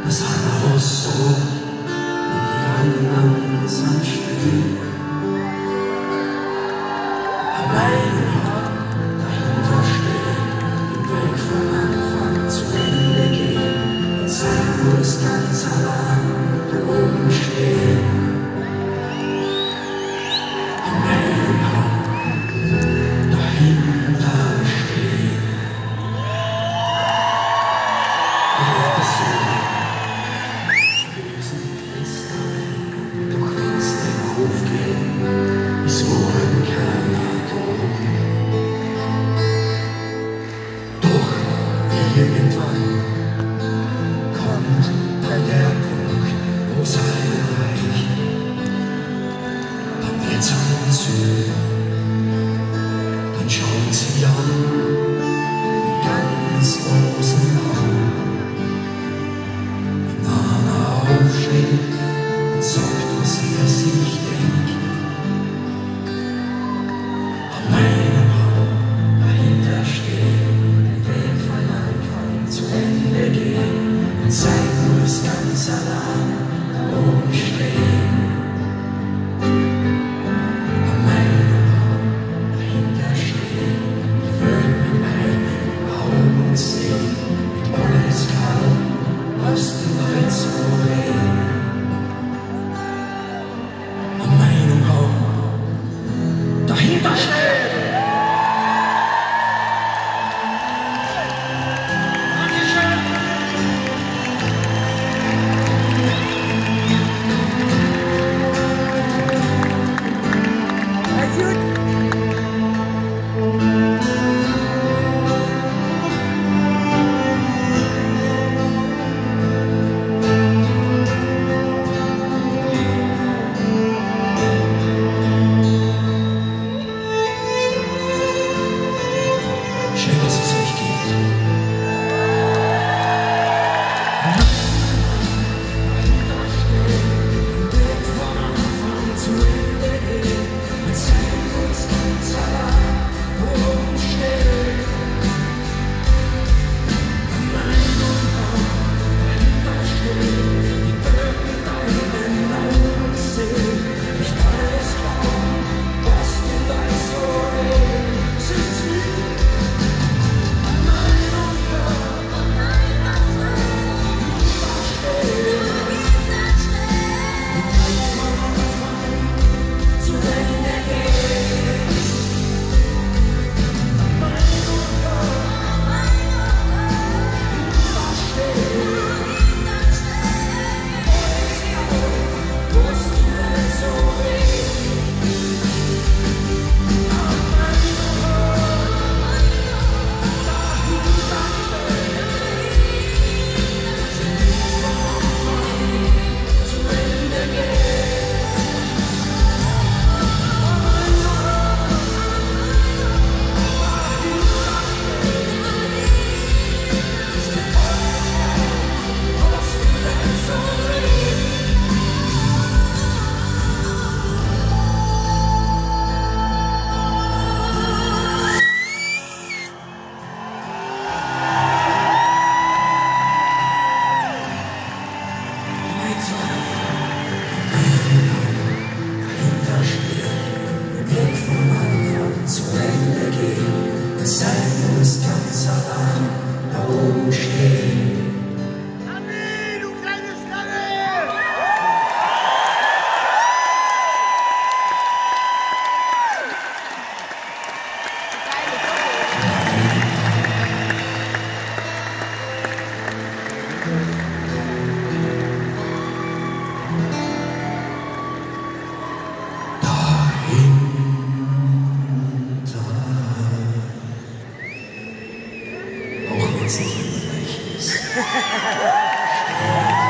das eine Haus so und die anderen sind still. Alleine dahinter stehen, den Weg von Anfang zu Ende gehen und sein muss ganz allein da oben stehen. Am meinen Hand dahinter stehen. Leute so felsenfest ein, doch wenn's den Hof geht, ist wohl keiner da. Doch irgendwann kommt dann der Punkt, wo's einen reicht. Dann wird's alles höher, dann schauen sie an mit ganz großen Augen. Wenn einer aufsteht und sagt, was er sich denkt, an meinem Hand dahinter stehen, den Weg von Anfang zu Ende gehen und Zeit muss ganz allein da oben stehen. An meinem Hand dahinter stehen, die Welt mit eigenen Augen sehen, mit alles kalt, was die Leute so reden. An meinem Hand dahinter stehen. Schön, dass es euch gibt. Dahinter stehen, den Weg von Anfang zu Ende gehen, mit Zeit muss ganz allein da oben stehen. An meinem Hand dahinter stehen, die Welt mit eigenen Augen sehen, nicht alles glauben, was du weißt, so reden, sind's wie sein muss ganz allein da oben stehen. Ami, du kleine Schlange! Auch wenn es nicht immer leicht ist.